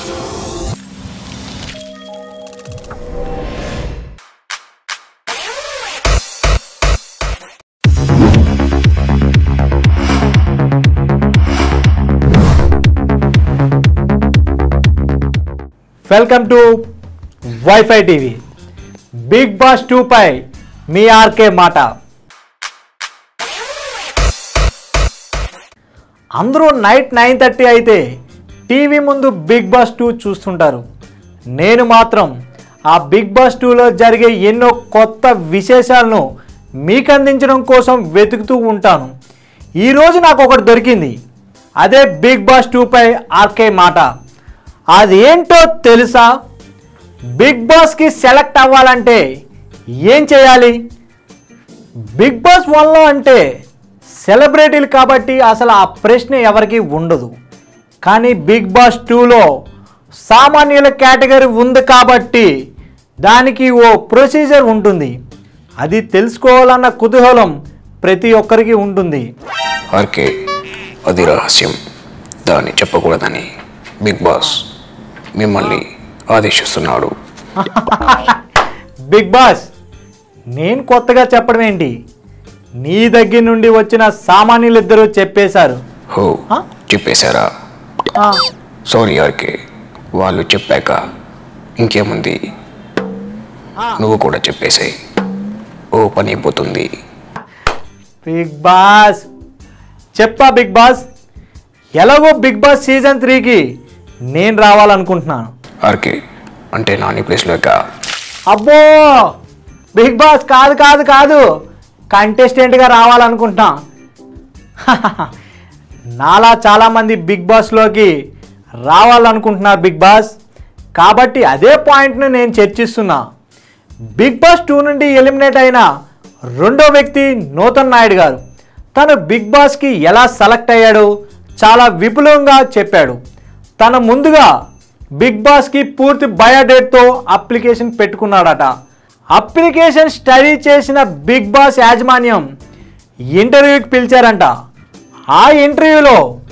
Welcome to wifi TV. Big boss 2 పై మీ RK మాట. అందరూ నైట్ 9:30 అయితే టీవీ ముందు బిగ్ బాస్ 2 చూస్తుంటారు. నేను మాత్రం ఆ బిగ్ బాస్ 2లో జరిగే ఎన్నో కొత్త విశేషాలను మీకు అందించడం కోసం వెతుకుతూ ఉంటాను. ఈరోజు నాకు ఒకటి దొరికింది. అదే బిగ్ బాస్ 2 పై ఆర్కే మాట. అదేంటో తెలుసా? బిగ్ బాస్కి సెలెక్ట్ అవ్వాలంటే ఏం చేయాలి? బిగ్ బాస్ 1లో అంటే సెలబ్రిటీలు కాబట్టి అసలు ఆ ప్రశ్న ఎవరికి ఉండదు. కానీ బిగ్ బాస్ 2లో సామాన్యుల కేటగిరీ ఉంది కాబట్టి దానికి ఓ ప్రొసీజర్ ఉంటుంది. అది తెలుసుకోవాలన్న కుతూహలం ప్రతి ఒక్కరికి ఉంటుంది. ఆర్కే, అది రహస్యం, దాన్ని చెప్పకూడదని బిగ్ బాస్ మిమ్మల్ని ఆదేశిస్తున్నాడు. బిగ్ బాస్, నేను కొత్తగా చెప్పడం ఏంటి? నీ దగ్గర నుండి వచ్చిన సామాన్యులిద్దరూ చెప్పేశారు. హో, చెప్పేశారా? సారీ ఆర్కే, వాళ్ళు చెప్పాక ఇంకేముంది, నువ్వు కూడా చెప్పేసాయి, ఓ పని అయిపోతుంది. బిగ్ బాస్ చెప్పా. బిగ్ బాస్, ఎలాగో బిగ్ బాస్ సీజన్ 3కి నేను రావాలనుకుంటున్నాను. ఆర్కే అంటే నాని ప్లేస్లోక? అబ్బో బిగ్ బాస్, కాదు కాదు కాదు, కంటెస్టెంట్గా రావాలనుకుంటున్నా. నాలా చాలామంది బిగ్ బాస్లోకి రావాలనుకుంటున్నారు బిగ్ బాస్. కాబట్టి అదే పాయింట్ను నేను చర్చిస్తున్నా. బిగ్ బాస్ 2 నుండి ఎలిమినేట్ అయిన రెండో వ్యక్తి నూతన్ నాయుడు గారు. తను బిగ్ బాస్కి ఎలా సెలెక్ట్ అయ్యాడో చాలా విపులంగా చెప్పాడు. తన ముందుగా బిగ్ బాస్కి పూర్తి బయోడేట్తో అప్లికేషన్ పెట్టుకున్నాడట. అప్లికేషన్ స్టడీ చేసిన బిగ్ బాస్ యాజమాన్యం ఇంటర్వ్యూకి పిలిచారంట. ఆ ఇంటర్వ్యూలో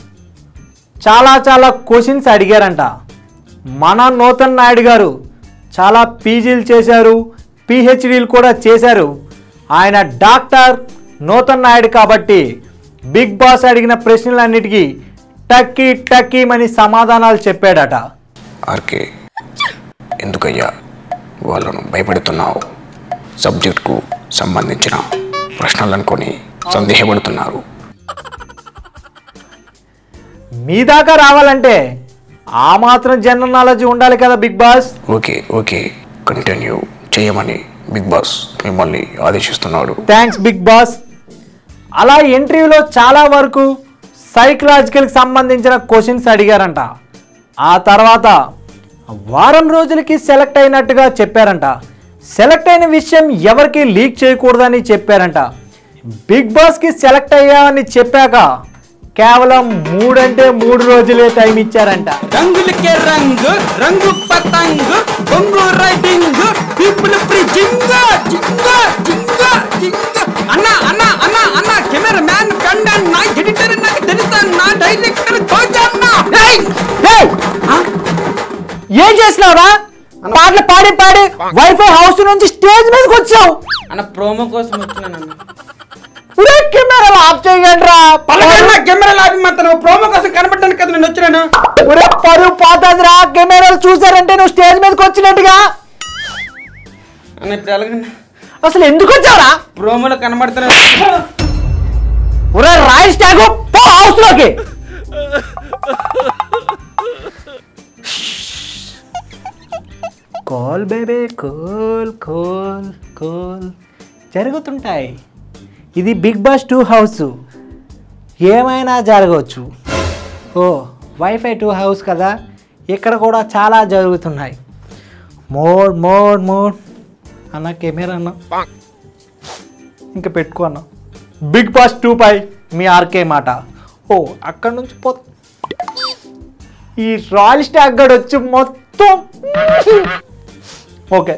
చాలా క్వశ్చన్స్ అడిగారంట. మన నూతన్ నాయుడు గారు చాలా పీజీలు చేశారు, పిహెచ్డీలు కూడా చేశారు. ఆయన డాక్టర్ నూతన్ నాయుడు కాబట్టి బిగ్ బాస్ అడిగిన ప్రశ్నలన్నిటికీ టక్కీ సమాధానాలు చెప్పాడట. ఆర్కే, ఎందుకయ్యా వాళ్ళను భయపెడుతున్నావు? సబ్జెక్ట్కు సంబంధించిన ప్రశ్నలనుకొని సందేహపడుతున్నారు. మీ దాకా రావాలంటే ఆ మాత్రం జనరల్ నాలెడ్జ్ ఉండాలి కదా బిగ్ బాస్. ఓకే, కంటిన్యూ చేయమని బిగ్ బాస్ మిమ్మల్ని ఆదేశిస్తున్నాడు. Thanks big boss. అలా ఇంటర్వ్యూలో చాలా వరకు సైకలాజికల్కి సంబంధించిన క్వశ్చన్స్ అడిగారంట. ఆ తర్వాత వారం రోజులకి సెలెక్ట్ అయినట్టుగా చెప్పారంట. సెలెక్ట్ అయిన విషయం ఎవరికి లీక్ చేయకూడదని చెప్పారంట. బిగ్ బాస్కి సెలెక్ట్ అయ్యామని చెప్పాక కేవలం 3 అంటే 3 రోజులే టైం ఇచ్చారంట. రంగులకే రంగు, రంగు పతంగ్, బొంగు రైడింగ్, పీపుల్ ఫ్రీ జింగ జింగ జింగ జింగ. అన్నా అన్నా అన్నా అన్నా, కెమెరా మ్యాన్ కండన్ నా ఎడిటర్ నాకు తెలుసా, నా డైరెక్టర్ కోచన్నా. ఏం చేసినావురా? పాటలు పాడి పాడి వైఫై హౌస్ నుంచి స్టేజ్ మీదకి వచ్చావు. అన్న ప్రోమో కోసం వచ్చినాను. కెమెరాలు ఆఫ్ చేయండి రా. కెమెరాలు ఆపి మాత్రం ప్రోమో కోసం కనబడడానికి కదా నేను వచ్చినాను. పరువు పోతుందిరా. కెమెరాలు చూసారంటే నువ్వు స్టేజ్ మీదకి వచ్చినట్టుగా. అన్న ఇప్పుడు ఎలాగన్నా అసలు ఎందుకు వచ్చావురా? ప్రోమోలో కనబడుతున్నాను. రాయి స్టాగ్ పో హౌస్ లోకి. కోల్ బేబీ కోల్ కోల్ కోల్ జరుగుతుంటాయి. ఇది బిగ్ బాస్ 2 హౌస్, ఏమైనా జరగవచ్చు. వైఫై 2 హౌస్ కదా, ఇక్కడ కూడా చాలా జరుగుతున్నాయి. మోడ్ అన్న కెమెరా అన్న ఇంకా పెట్టుకో అన్న. బిగ్ బాస్ 2 పై మీ ఆర్కే మాట. అక్కడ నుంచి ఈ రాయల్ స్టాగ్ గడ్ వచ్చి మొత్తం ఓకే.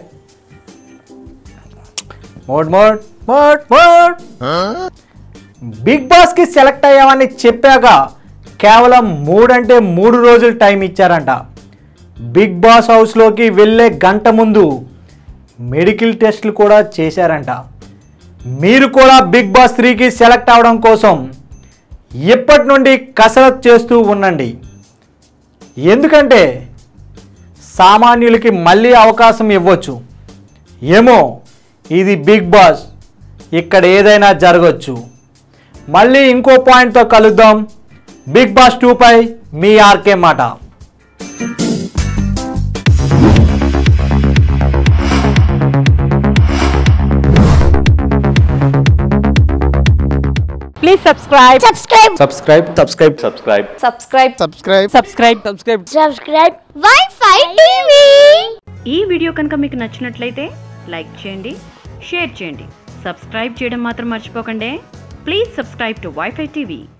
బిగ్ బాస్కి సెలెక్ట్ అయ్యామని చెప్పాక కేవలం 3 అంటే 3 రోజులు టైం ఇచ్చారంట. బిగ్ బాస్ హౌస్లోకి వెళ్ళే గంట ముందు మెడికల్ టెస్టులు కూడా చేశారంట. మీరు కూడా బిగ్ బాస్ 3కి సెలెక్ట్ అవడం కోసం ఇప్పటి నుండి కసరత్ చేస్తూ ఉండండి. ఎందుకంటే సామాన్యులకి మళ్ళీ అవకాశం ఇవ్వచ్చు. ఏమో, ఇది బిగ్ బాస్, ఇక్కడ ఏదైనా జరగచ్చు. మళ్ళీ ఇంకో పాయింట్తో కలుద్దాం. బిగ్ బాస్ 2పై మీ ఆర్కే మాట. Please subscribe. Subscribe Wi-Fi TV. ఈ వీడియో కనుక మీకు నచ్చినట్లయితే లైక్ చేయండి, షేర్ చేయండి, సబ్స్క్రైబ్ చేయడం మాత్రం మర్చిపోకండి. Please subscribe to Wi-Fi TV.